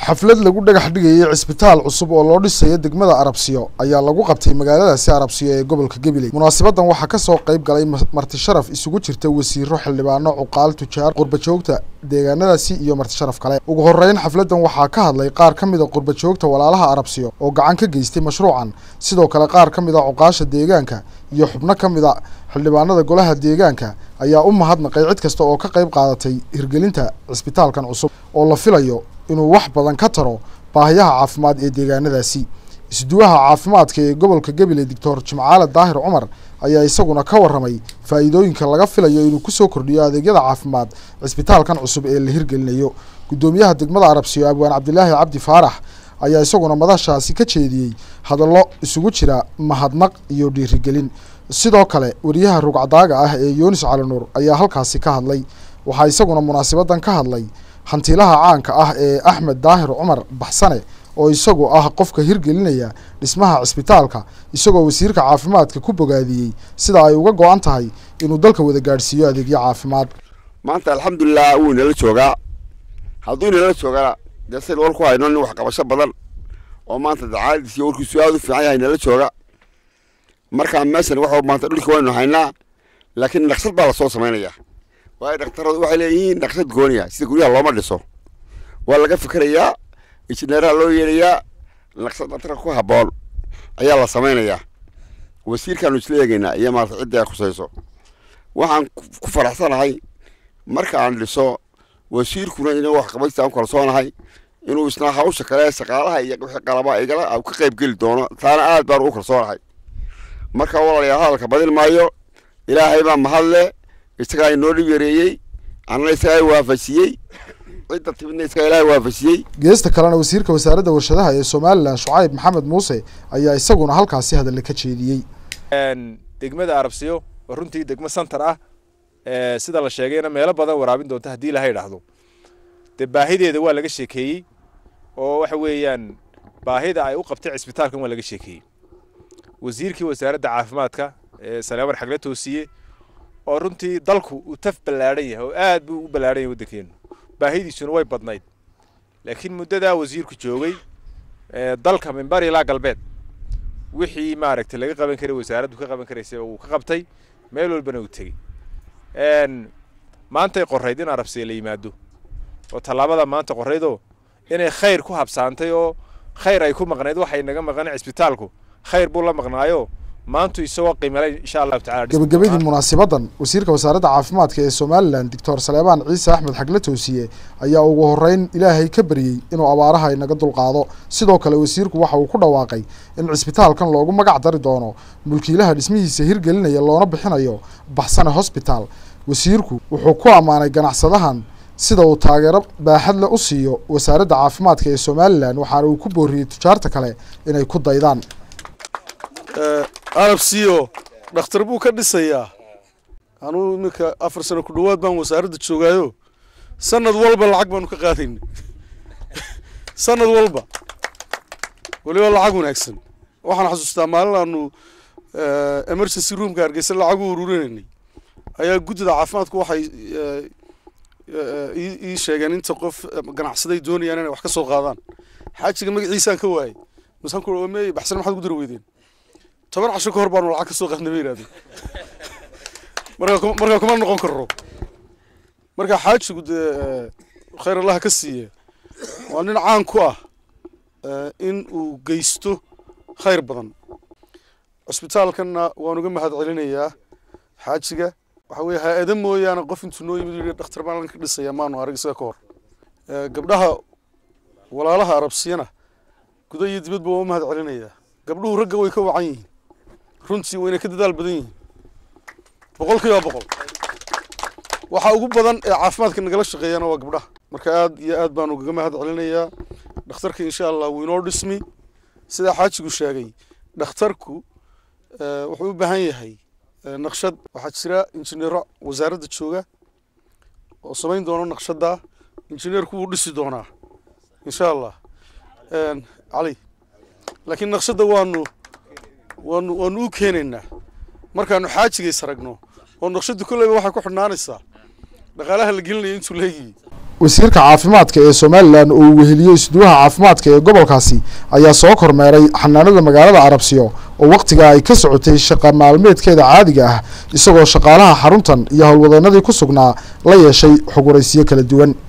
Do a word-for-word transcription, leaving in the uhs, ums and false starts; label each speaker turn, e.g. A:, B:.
A: xaflad lagu dhagax dhigayay cisbitaal cusub oo loo dhisay degmada Arabsiyo ayaa lagu qabtay magaaladaasi Arabsiyo ee gobolka Gabiley. Munaasabaddan waxaa ka soo qayb galay marti sharaf isugu jirta wasiiro, xildhibaano, cuqaal, tujaar, qurba joogta deegaanadaasi iyo marti sharaf kale. Ugu horeyn xafladdan waxaa ka hadlay qaar ka mid ah qurba joogta walaalaha Arabsiyo oo gacan ka geystay mashruucan, sidoo kale qaar ka mid ah cuqaasha deegaanka iyo xubno ka mid ah xildhibaanada golaha deegaanka ayaa u mahadnaqay cid kasta oo ka qayb qaadatay hirgelinta cisbitaalkan cusub oo la filayo inuu wax badan ka taro baahiyaha caafimaad ee deegaanadaasi. Isduwaha caafimaadka ee gobolka Gabiley Doctor Jimcaale Daahir Cumar ayaa isaguna ka waramay faa'iidooyinka laga filayo inuu ku soo kordhiyo adeegyada caafimaad cisbitaalkan cusub ee la hirgelinayo. Gudoomiyaha degmada Arabsiyo Abwaan Cabdilaahi Cabdi Faarax ayaa isaguna madashaasi ka jeediyay hadallo isugu jira mahadnaq iyo dhiirigelin. sidoo kale wariyaha rugcadaaga ah ee Yunis Cali Nuur ayaa halkaasi ka hadlay. Waxaa isaguna munaasabaddan ka hadlay hantilaha caanka ah ee Axmed Daahir Cumar Baxsane oo isagu ah qofka hirgelinaya dhismaha cisbitaalka, isagoo wasiirka caafimaadka ku bogaadiyay sida ay uga go'an tahay inuu dalka wada gaarsiiyo adeegyo caafimaad.
B: maanta alxamdulillah uu nala joogaa hadduu nala joogaa dadka walku hayno wax qabasho badan oo maanta dacaadis iyo warkiisu aad u fiican yahay nala jooga. marka meeshan waxa maanta dhulka waynu haynaa, laakiin naqshad baa la soo samaynayaa. waa dhaqtaradu waxay leeyihiin naqshad gooniya sida guryaha looma dhiso, waa laga fikirayaa, injineeraha loo yeerayaa, naqshad dhaqtar ku habboon ayaa la samaynayaa. wasiirkaanu isla eegaynaa iyo maanta cidda ay khusayso. waxaan ku faraxsanahay marka aan dhiso wasiirkuna inuu wax qabaystaan kalsoonahay inuu isna hawsha kale shaqaalaha iyo wixii qalaba igala ka qayb geli doono, taana aad baan u kalsoonahay. marka walaalayaal hadalka badin maayo, ilaahay baa mahadle, isagaa inoo dhib yareeyey, anna isagaa waafajiyey, cidda timidna isagaa ilaahay waafajiyey.
A: geesta kalena wasiirka wasaaradda warshadaha ee Somaliland Shucayb Maxamed Muuse ayaa isaguna halkaasi hadal ka jeediyey.
C: degmada Arabsiyo runtii degmo center ah ee sida la sheegayna meelo badan waraabin doonta hadii la hayraahdo. de baahideeda waa laga sheekeeyay oo waxa weeyaan baahida ay u qabtay cisbitaalkan waa laga sheekeeyay. wasiirkii wasaaradda caafimaadka ee Salaaman Xagle Toosiye oo runtii dalku uu taf balaaran yahay oo aad buu u balaaran yahay waddankeena, baahidiisuna way badnayd. laakiin muddada wasiirku joogay ee dalka minbar ilaa galbeed wixii maaragtay laga qaban karay wasaaraddu ka qaban karaysay uu ka qabtay, meel walbana uu tagay. een maanta ay qorayd in Arabsiyo la yimaado oo talaabada maanta qoraydo inay khayr ku habsaantay oo khayr ay ku maqnayd waxay naga maqan cisbitaalku khayr buu la maqnaayo maanta isoo qiimeeyay insha Allah ta'ala.
A: gabagabadii munaasabaddan wasiirka wasaaradda caafimaadka ee Somaliland Doctor Salaaman Ciise Axmed Xagle Toosiye ayaa ugu horeyn Ilaahay ka bariyay inuu abaaraha inaga dulqaado. sidoo kale wasiirku waxa uu ku dhawaaqay in cisbitaalkan loogu magac dari doono mulkiilaha dhismihiisa hirgelinaya loona bixinayo Baxsane Hospital. wasiirku wuxuu ku amaanay ganacsadahan sida uu taageero baaxad leh u siiyo wasaaradda caafimaadka ee Somaliland, waxaana uu ku booriyay tujaarta kale inay ku daydaan.
D: Arabsiyo dhakhtar buu ka dhisayaa. anuu iminka afar sano ku dhawaad baan wasaaradda joogaayo, sanad walba lacag baanu ka qaadaynay sanad walba waliba lacag wanaagsan. waxaan xasuustaa maalin aanu emergency room ka Hargeysa lacag u ururinay ayaa guddida caafimaadku waxay ii sheegeen inta qof ganacsaday doonayaan inay wax ka soo qaadaan. xaajiga magaciisaan ka waayay, masaan ku oomay Baxsan maxaad ku darweydeen toban casho ka hor baan lacag ka soo qaadnay yiraahdo. marka marka kuma noqon karo. marka xaajigu khayr Allah ka siiye waa nin caan ku ah in uu geysto khayr badan. cisbitaalkana waan uga mahad celinayaa xaajiga. waxa weeye hay'ado mooyaane qof intuu noo yimid yiri dhakhtar baan ka dhisaya maanu arag isaga ka hor. gabdhaha walaalaha Arabsiyana gudaha iyo dibadba waan u mahad celinayaa. gabdhuhu ragga way ka wacan yihiin, runtii wayna ka dadaal badan yihiin boqolkiiba boqol. waxa ugu badan ee caafimaadka nagala shaqeeyana waa gabdhaha. marka aad iyo aad baan uga mahad celinayaa. dhakhtarka insha Allah wuu inoo dhismi sida xaajigu sheegay. dhakhtarku wuxuu u baahan yahay naqshad. waxaa jira injineero wasaaradda jooga oo samayn doona naqshadda. injineerku wuu dhisi doonaa insha Allah een cali. laakiin naqshadda waanu waanu waanu u keenaynaa markaanu xaajiga saragno oo naqshaddu kullayba waxa ku xidhnaanaysaa dhaqaalaha la gelinayo intuu leeyahay.
A: wasiirka caafimaadka ee Somaliland oo uu weheliyo isduwaha caafimaadka ee gobolkaasi ayaa soo kormeeray xanaanada magaalada Arabsiyo oo waqtiga ay ka socotay shaqo maalmeedkeeda caadiga ah isagoo shaqaalaha xaruntan iyo howlwadeennadii ku sugnaa la yeeshay xog waraysiyo kala duwan.